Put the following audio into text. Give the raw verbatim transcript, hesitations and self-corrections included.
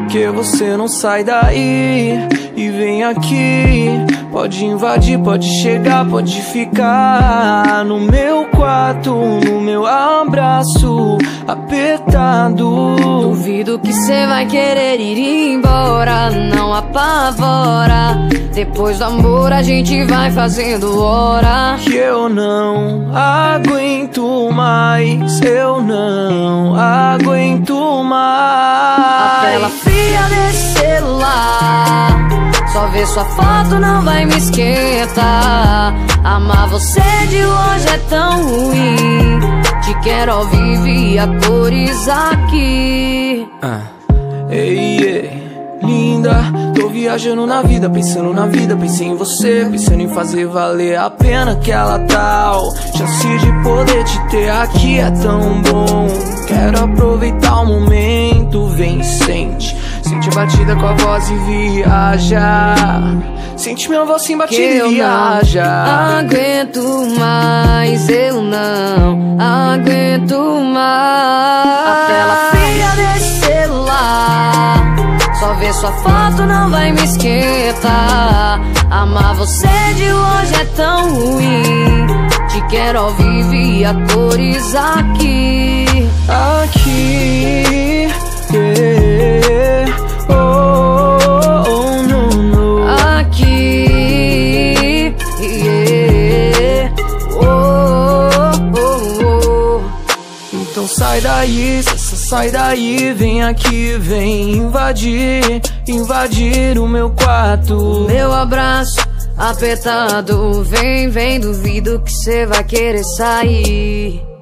que você não sai daí e vem aqui? Pode invadir, pode chegar, pode ficar no meu quarto, no meu abraço apertado. Duvido que cê vai querer ir embora, não apavora. Depois do amor a gente vai fazendo hora. Que eu não aguento mais, eu não aguento mais. A tela fria desse celular, só ver sua foto não vai me esquentar. Amar você de longe é tão ruim, te quero ao vivo e a cores aqui. ah. Ei, ei, linda, tô viajando na vida, pensando na vida, pensei em você, pensando em fazer valer a pena aquela tal chance de poder te ter aqui é tão bom. Quero aproveitar o momento, vem, sente, sente a batida com a voz e viaja. Sente minha voz sem batida e viaja. Não aguento mais, eu não aguento mais. A tela fria desse celular, só ver sua foto não vai me esquentar. Amar você de longe é tão ruim, te quero ao vivo e a cores aqui. Aqui, yeah. Oh, oh, no, no. Aqui, yeah. Oh, oh, oh. Então sai daí, só sai daí, vem aqui, vem invadir, invadir o meu quarto. Meu abraço apertado, vem, vem, duvido que cê vai querer sair.